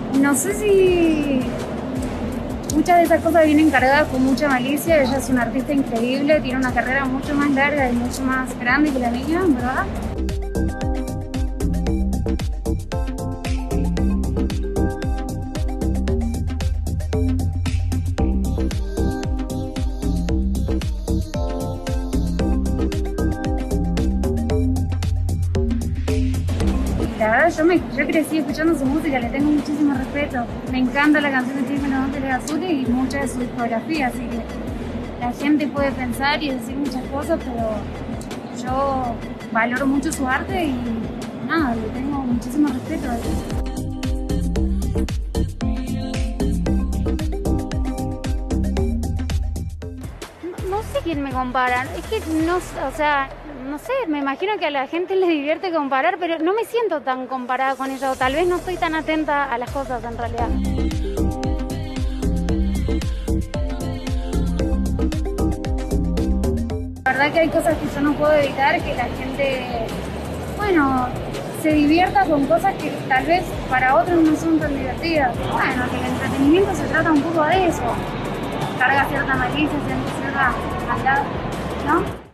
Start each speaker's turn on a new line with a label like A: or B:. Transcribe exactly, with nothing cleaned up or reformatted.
A: No sé si muchas de esas cosas vienen cargadas con mucha malicia. Ella es una artista increíble, tiene una carrera mucho más larga y mucho más grande que la mía, ¿verdad? La verdad, yo, me, yo crecí escuchando su música, le tengo muchísimo respeto. Me encanta la canción de Chisme Los Ángeles Azules y mucha de su discografía, así que la gente puede pensar y decir muchas cosas, pero yo valoro mucho su arte y nada, le tengo muchísimo respeto a ella. No, no sé quién me compara, es que no, o sea, no sé, me imagino que a la gente le divierte comparar, pero no me siento tan comparada con ella, o tal vez no estoy tan atenta a las cosas en realidad. La verdad que hay cosas que yo no puedo evitar, que la gente, bueno, se divierta con cosas que tal vez para otros no son tan divertidas. Bueno, que el entretenimiento se trata un poco de eso, carga cierta malicia, cierta maldad, ¿no?